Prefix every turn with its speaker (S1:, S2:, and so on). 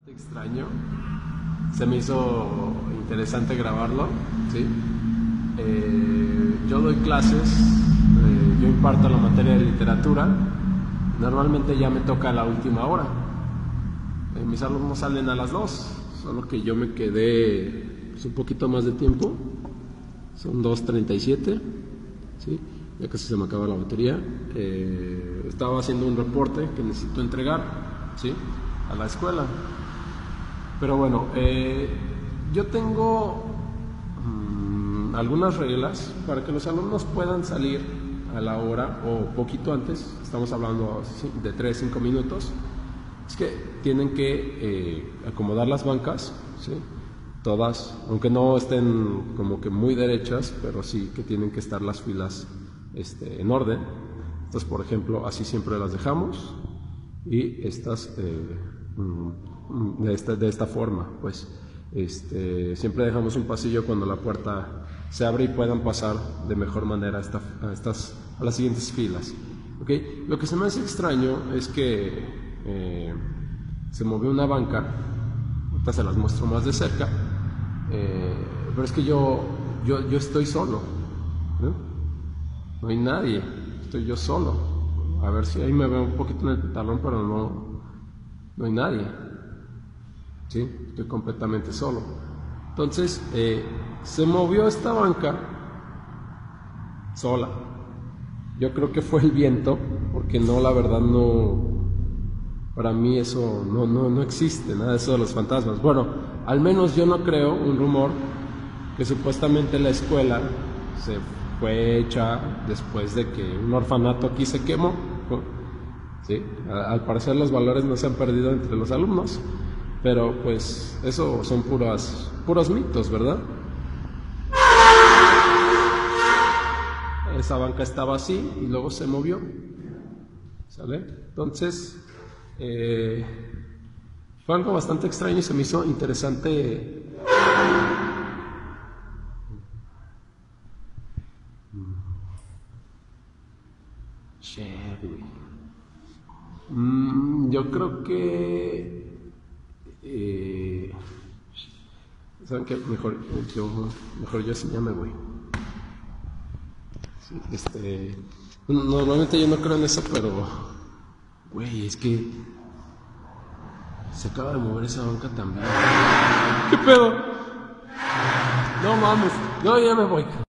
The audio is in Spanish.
S1: Extraño, se me hizo interesante grabarlo, ¿sí? Yo doy clases, yo imparto la materia de literatura, normalmente ya me toca la última hora. Mis alumnos salen a las 2, solo que yo me quedé pues, un poquito más de tiempo, son 2:37, ¿sí? Ya casi se me acaba la batería. Estaba haciendo un reporte que necesito entregar, ¿sí? A la escuela. Pero bueno, yo tengo algunas reglas para que los alumnos puedan salir a la hora o poquito antes, estamos hablando de 3-5 minutos. Es que tienen que acomodar las bancas, ¿sí? Todas, aunque no estén como que muy derechas, pero sí que tienen que estar las filas en orden. Entonces, por ejemplo, así siempre las dejamos y estas de esta forma, pues siempre dejamos un pasillo cuando la puerta se abre y puedan pasar de mejor manera a las siguientes filas, ¿okay? Lo que se me hace extraño es que se movió una banca, ahorita se las muestro más de cerca, pero es que yo estoy solo, ¿no? No hay nadie, estoy yo solo. A ver si ahí me veo un poquito en el pantalón, pero no hay nadie, ¿sí? Estoy completamente solo. Entonces, se movió esta banca sola. Yo creo que fue el viento, porque no, la verdad no, para mí eso no existe, nada de eso de los fantasmas. Bueno, al menos yo no creo un rumor que supuestamente la escuela se fue hecha después de que un orfanato aquí se quemó, ¿sí? Al parecer los valores no se han perdido entre los alumnos, pero pues eso son puros mitos, ¿verdad? Esa banca estaba así y luego se movió, ¿sale? Entonces fue algo bastante extraño y se me hizo interesante. Yo creo que ¿saben qué? Mejor yo sí ya me voy. Sí, normalmente yo no creo en eso, pero güey, es que se acaba de mover esa banca también. ¿Qué pedo? No mames, yo ya me voy.